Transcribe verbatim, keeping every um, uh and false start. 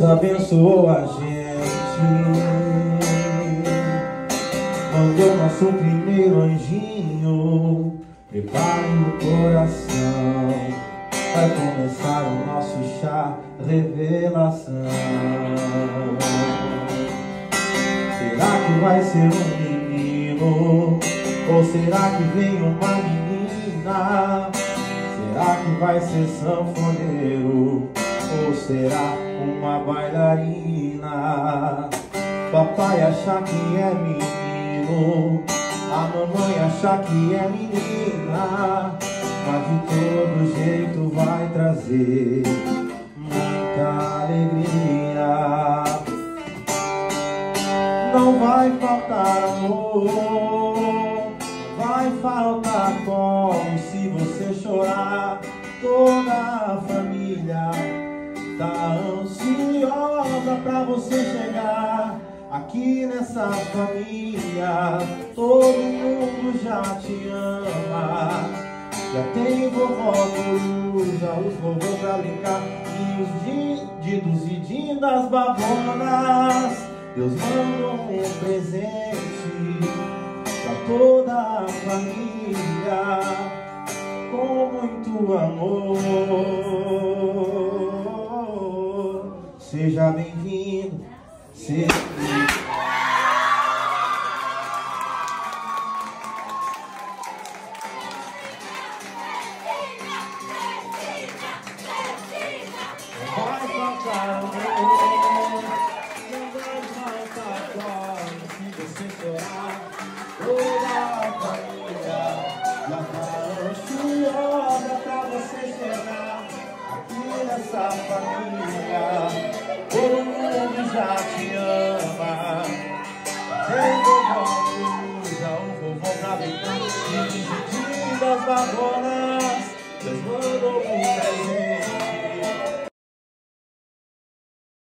abençoou a gente, mandou nosso primeiro anjinho. Prepare o coração, vai começar o nosso chá revelação. Será que vai ser um menino? Ou será que vem uma menina? Será que vai ser sanfoneiro? Ou será uma bailarina? Papai achar que é menino, a mamãe achar que é menina, mas de todo jeito vai trazer muita alegria. Não vai faltar amor, vai faltar colo se você chorar. Toda a família tá ansiosa pra você chegar. Aqui nessa família todo mundo já te ama. Já tem vovó coruja, os vovô pra brincar, e os didos e dindas babonas. Deus manda um presente pra toda a família, com muito amor. Seja bem-vindo, seja bem-vindo. Vai faltar amor, não vai faltar colo se você chorar. Toda a família já tá ansiosa pra você chegar. Aqui nessa família todo mundo já te ama. Tem vovó coruja, um vovô pra brincar, e os das babonas. Deus mandou um